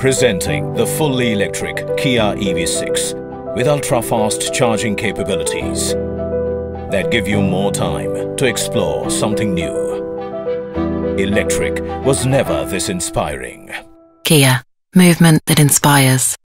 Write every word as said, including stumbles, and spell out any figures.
Presenting the fully electric Kia E V six with ultra-fast charging capabilities that give you more time to explore something new. Electric was never this inspiring. Kia, movement that inspires.